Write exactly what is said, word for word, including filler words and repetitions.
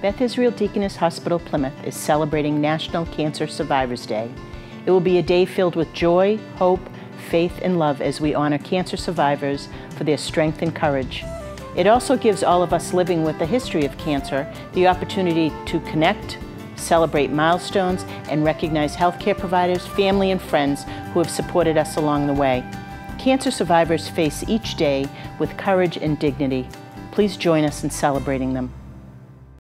Beth Israel Deaconess Hospital, Plymouth is celebrating National Cancer Survivors Day. It will be a day filled with joy, hope, faith, and love as we honor cancer survivors for their strength and courage. It also gives all of us living with the history of cancer the opportunity to connect, celebrate milestones, and recognize healthcare providers, family, and friends who have supported us along the way. Cancer survivors face each day with courage and dignity. Please join us in celebrating them.